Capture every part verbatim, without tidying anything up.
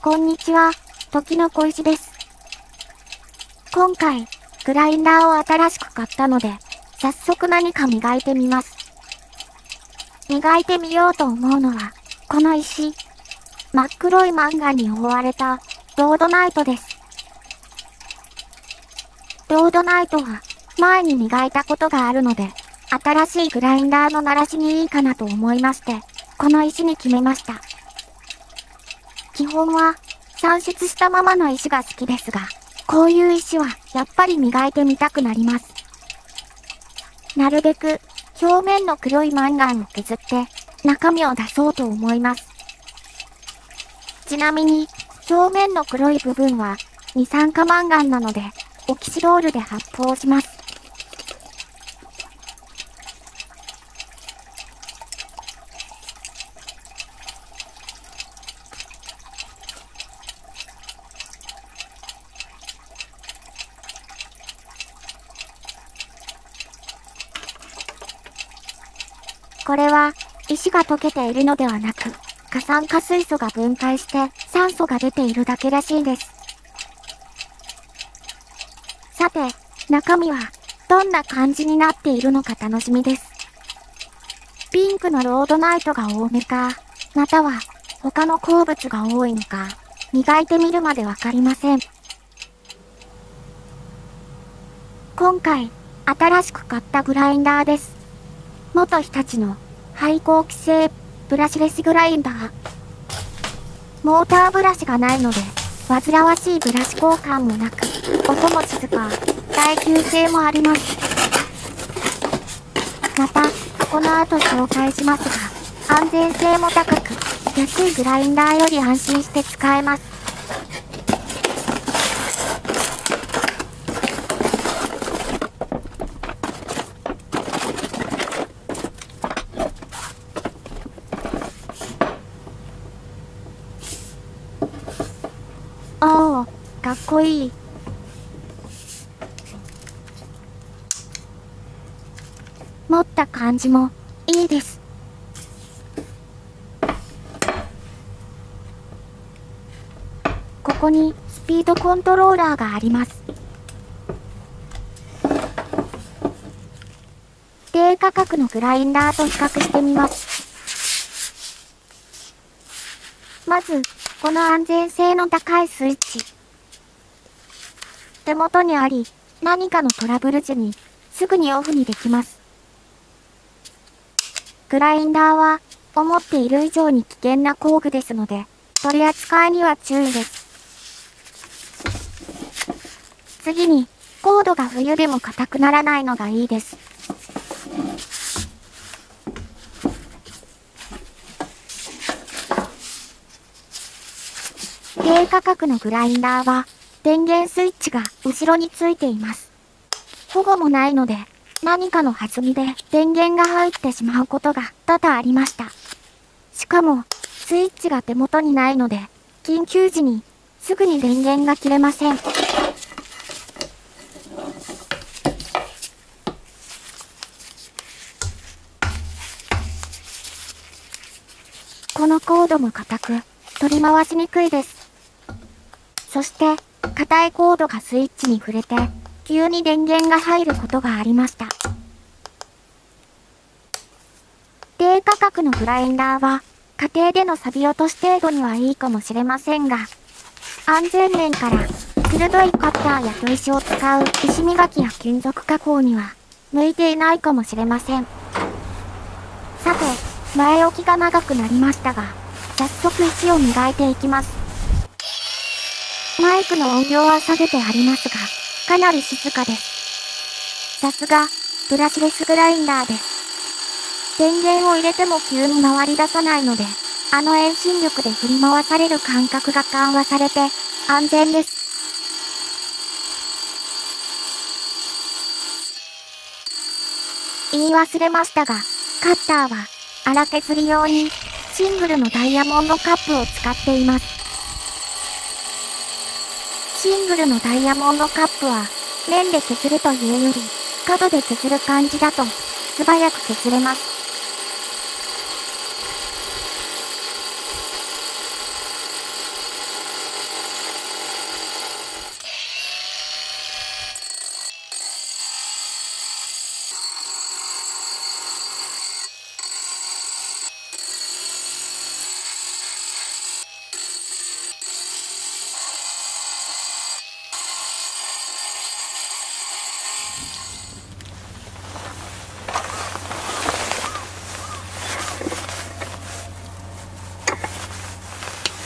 こんにちは、時の小石です。今回、グラインダーを新しく買ったので、早速何か磨いてみます。磨いてみようと思うのは、この石。真っ黒いマンガンに覆われた、ロードナイトです。ロードナイトは、前に磨いたことがあるので、新しいグラインダーの鳴らしにいいかなと思いまして、この石に決めました。基本は、産出したままの石が好きですが、こういう石はやっぱり磨いてみたくなります。なるべく表面の黒いマンガンを削って中身を出そうと思います。ちなみに表面の黒い部分は二酸化マンガンなのでオキシロールで発泡します。これは、石が溶けているのではなく、過酸化水素が分解して酸素が出ているだけらしいです。さて、中身は、どんな感じになっているのか楽しみです。ピンクのロードナイトが多めか、または、他の鉱物が多いのか、磨いてみるまでわかりません。今回、新しく買ったグラインダーです。元日立の廃鉱機製ブラシレスグラインダー。モーターブラシがないので、煩わしいブラシ交換もなく、音も静か、耐久性もあります。また、この後紹介しますが、安全性も高く、安いグラインダーより安心して使えます。おお、かっこいい。持った感じもいいです。ここにスピードコントローラーがあります。低価格のグラインダーと比較してみます。まず、この安全性の高いスイッチ。手元にあり、何かのトラブル時にすぐにオフにできます。グラインダーは思っている以上に危険な工具ですので、取り扱いには注意です。次に、コードが冬でも硬くならないのがいいです。低価格のグラインダーは、電源スイッチが後ろについています。保護もないので、何かの弾みで電源が入ってしまうことが多々ありました。しかも、スイッチが手元にないので、緊急時にすぐに電源が切れません。このコードも硬く、取り回しにくいです。そして、硬いコードがスイッチに触れて、急に電源が入ることがありました。低価格のグラインダーは、家庭での錆落とし程度にはいいかもしれませんが、安全面から、鋭いカッターや砥石を使う石磨きや金属加工には、向いていないかもしれません。さて、前置きが長くなりましたが、早速石を磨いていきます。マイクの音量は下げてありますが、かなり静かです。さすが、ブラシレスグラインダーです。電源を入れても急に回り出さないので、あの遠心力で振り回される感覚が緩和されて、安全です。言い忘れましたが、カッターは、荒削り用に、シングルのダイヤモンドカップを使っています。シングルのダイヤモンドカップは、面で削るというより、角で削る感じだと、素早く削れます。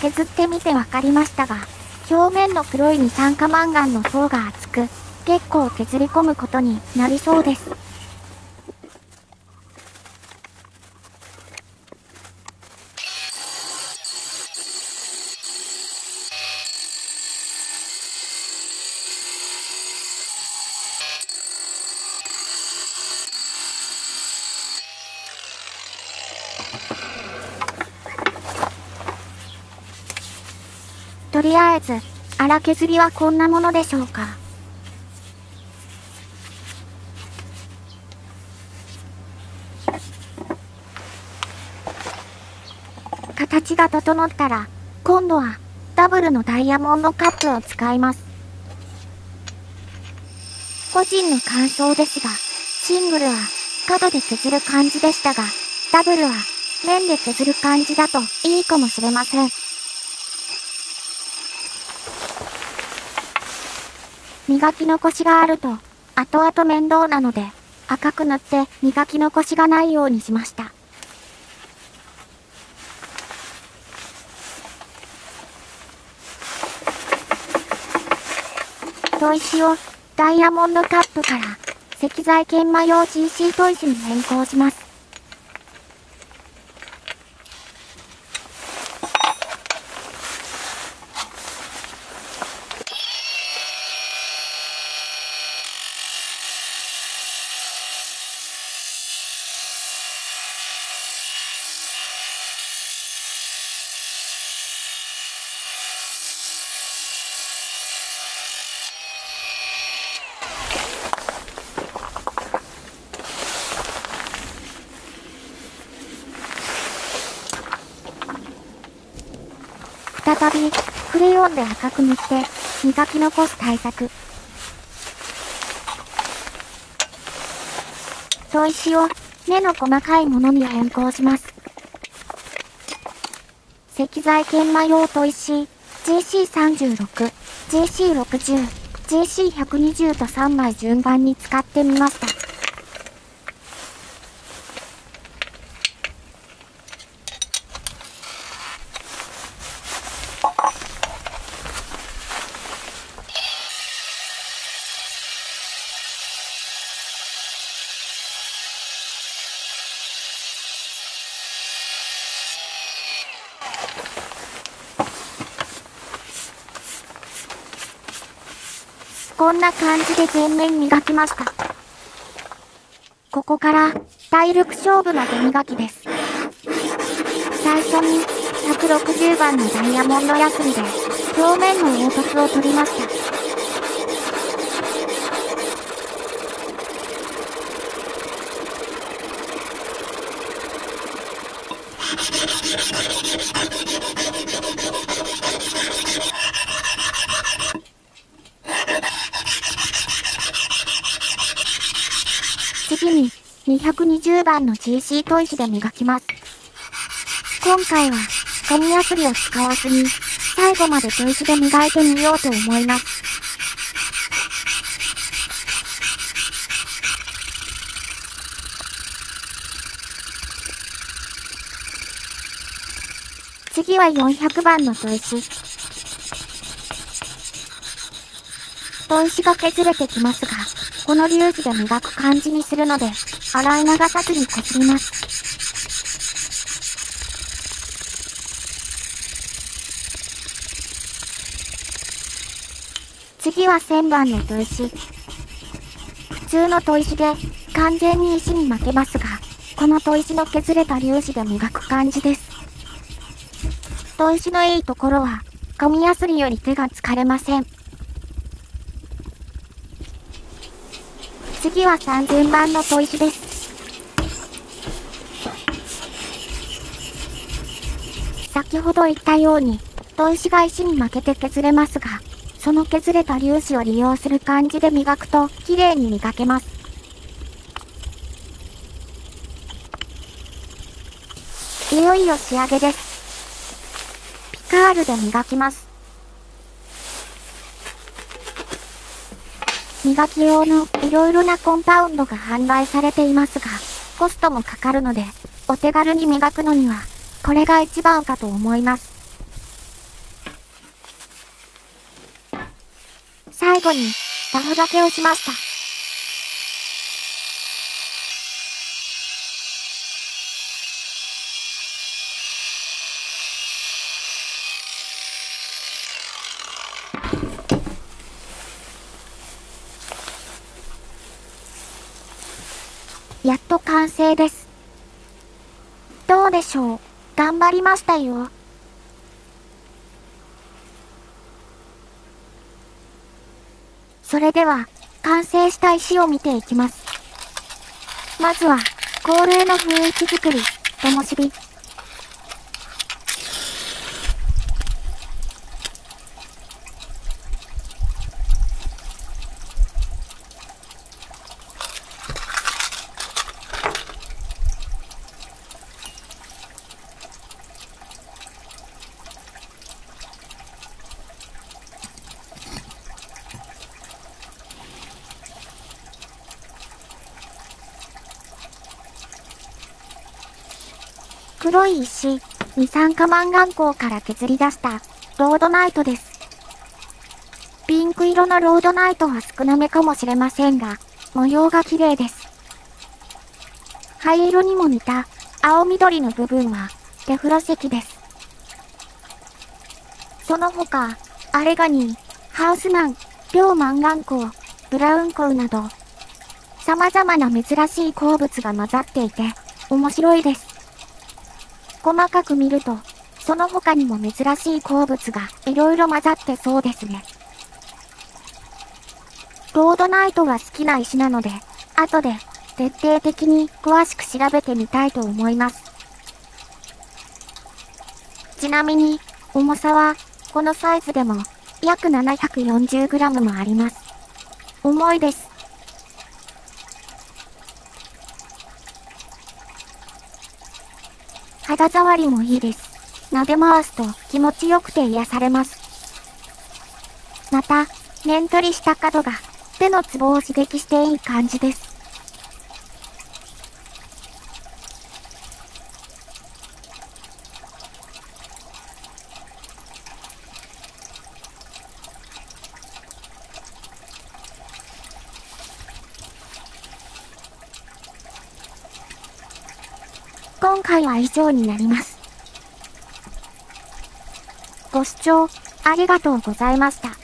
削ってみてわかりましたが、表面の黒い二酸化マンガンの層が厚く、結構削り込むことになりそうです。とりあえず、粗削りはこんなものでしょうか。形が整ったら、今度はダブルのダイヤモンドカップを使います。個人の感想ですが、シングルは角で削る感じでしたが、ダブルは面で削る感じだといいかもしれません。磨き残しがあると後々面倒なので、赤く塗って磨き残しがないようにしました。砥石をダイヤモンドカップから石材研磨用 ジーシー 砥石に変更します。再びクレヨンで赤く塗って磨き残す対策。砥石を目の細かいものに変更します。石材研磨用砥石 ジーシーさんじゅうろく、ジーシーろくじゅう、ジーシーひゃくにじゅう とさんまい順番に使ってみました。こんな感じで全面磨きました。ここから体力勝負の手磨きです。最初にひゃくろくじゅうばんのダイヤモンドヤスリで表面の凹凸を取りました。次ににひゃくにじゅうばんの ジーシー 砥石で磨きます。今回は紙ヤスリを使わずに最後まで砥石で磨いてみようと思います。次はよんひゃくばんの砥石。砥石が削れてきますが、この粒子で磨く感じにするので、洗い流さずにこすります。次はせんばんの砥石。普通の砥石で完全に石に負けますが、この砥石の削れた粒子で磨く感じです。砥石のいいところは、紙ヤスリより手が疲れません。次はさんぜんばんの砥石です。先ほど言ったように、砥石が石に負けて削れますが、その削れた粒子を利用する感じで磨くと、綺麗に磨けます。いよいよ仕上げです。ピカールで磨きます。磨き用のいろいろなコンパウンドが販売されていますが、コストもかかるので、お手軽に磨くのには、これが一番かと思います。 最後に、ラフがけをしました。やっと完成です。どうでしょう？頑張りましたよ。それでは、完成した石を見ていきます。まずは、恒例の雰囲気作り、灯火。黒い石、二酸化マンガン鉱から削り出したロードナイトです。ピンク色のロードナイトは少なめかもしれませんが、模様が綺麗です。灰色にも似た青緑の部分はテフロ石です。その他、アレガニー、ハウスマン、両マンガン鉱、ブラウン鉱など、様々な珍しい鉱物が混ざっていて、面白いです。細かく見ると、その他にも珍しい鉱物が色々混ざってそうですね。ロードナイトが好きな石なので、後で徹底的に詳しく調べてみたいと思います。ちなみに、重さは、このサイズでも、約 ななひゃくよんじゅうグラム もあります。重いです。肌触りもいいです。撫で回すと気持ちよくて癒されます。また、面取りした角が手のツボを刺激していい感じです。今回は以上になります。ご視聴ありがとうございました。